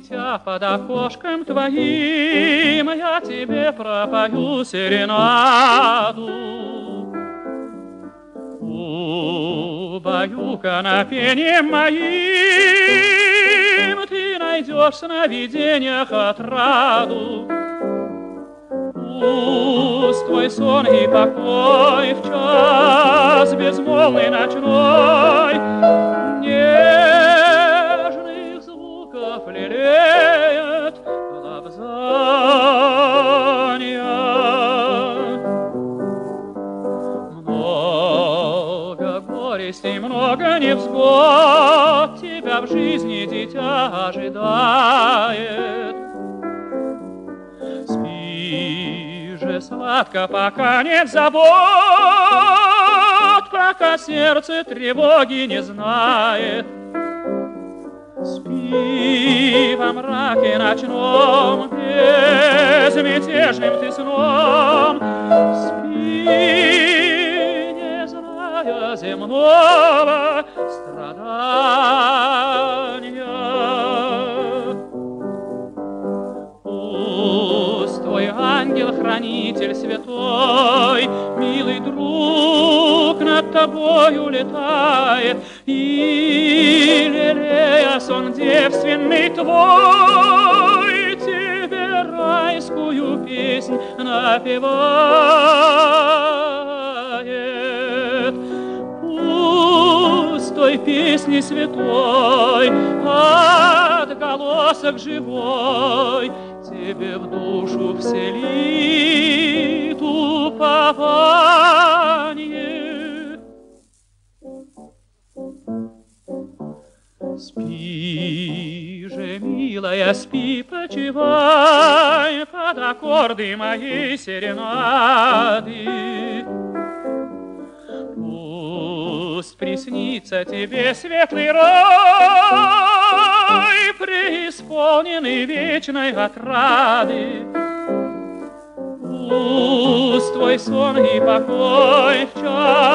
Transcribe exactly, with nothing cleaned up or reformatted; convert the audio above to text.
дитя, под окошком твоим я тебе пропою серенаду. Убаюкана пением моим ты найдешь в сновидениях отраду. Пусть твой сон и покой в час безмолвный ночной нежных звуков лелеет лобзанья. Много горестей, много невзгод тебя в жизни, дитя, ожидает. Сладко, пока нет забот, пока сердце тревоги не знает. Спи во мраке ночном, безмятежным ты сном. Спи, не зная земного страдания. Ангел-хранитель святой, милый друг, над тобою летает, и, лелея сон девственный твой, тебе райскую песнь напевает. Пусть той песни святой отголосок живой тебе в душу вселит упование. Спи же, милая, спи, почивай под аккорды моей серенады. Пусть приснится тебе светлый рай, преисполненный вечной отрады. Пусть твой сон и покой в час